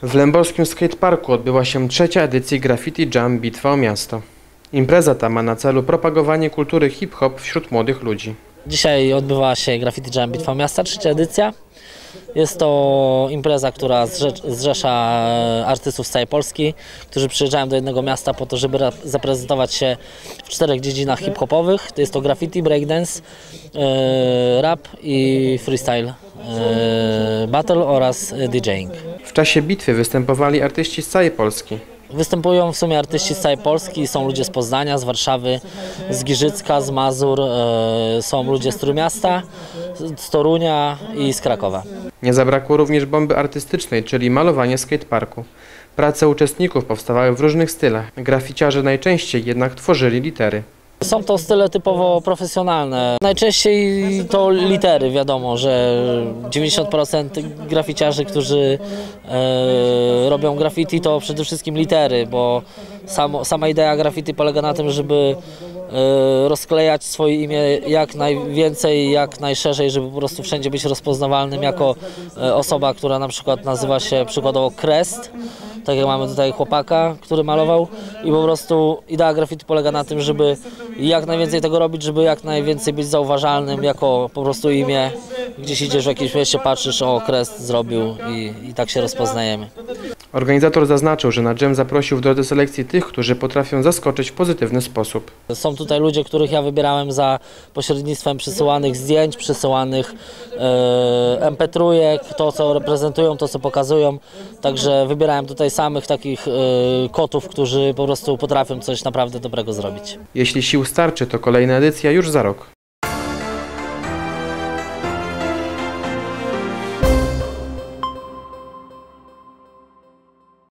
W Lęborskim Skateparku odbyła się trzecia edycja Graffiti Jam Bitwa o miasto. Impreza ta ma na celu propagowanie kultury hip-hop wśród młodych ludzi. Dzisiaj odbywa się Graffiti Jam Bitwa o miasto, trzecia edycja. Jest to impreza, która zrzesza artystów z całej Polski, którzy przyjeżdżają do jednego miasta po to, żeby zaprezentować się w 4 dziedzinach hip-hopowych. To jest to graffiti, breakdance, rap i freestyle, battle oraz DJing. W czasie bitwy występowali artyści z całej Polski. Występują w sumie artyści z całej Polski, są ludzie z Poznania, z Warszawy, z Giżycka, z Mazur, są ludzie z Trójmiasta, z Torunia i z Krakowa. Nie zabrakło również bomby artystycznej, czyli malowanie skateparku. Prace uczestników powstawały w różnych stylach. Graficiarze najczęściej jednak tworzyli litery. Są to style typowo profesjonalne. Najczęściej to litery, wiadomo, że 90% graficiarzy, którzy robią graffiti, to przede wszystkim litery, bo sama idea graffiti polega na tym, żeby rozklejać swoje imię jak najwięcej, jak najszerzej, żeby po prostu wszędzie być rozpoznawalnym jako osoba, która na przykład nazywa się przykładowo Crest. Tak jak mamy tutaj chłopaka, który malował, i po prostu idea graffiti polega na tym, żeby jak najwięcej tego robić, żeby jak najwięcej być zauważalnym jako po prostu imię. Gdzieś idziesz w jakimś mieście, patrzysz, o, Crest zrobił i tak się rozpoznajemy. Organizator zaznaczył, że na dżem zaprosił w drodze selekcji tych, którzy potrafią zaskoczyć w pozytywny sposób. Są tutaj ludzie, których ja wybierałem za pośrednictwem przesyłanych zdjęć, przesyłanych MP3, to co reprezentują, to co pokazują. Także wybierałem tutaj samych takich kotów, którzy po prostu potrafią coś naprawdę dobrego zrobić. Jeśli sił starczy, to kolejna edycja już za rok.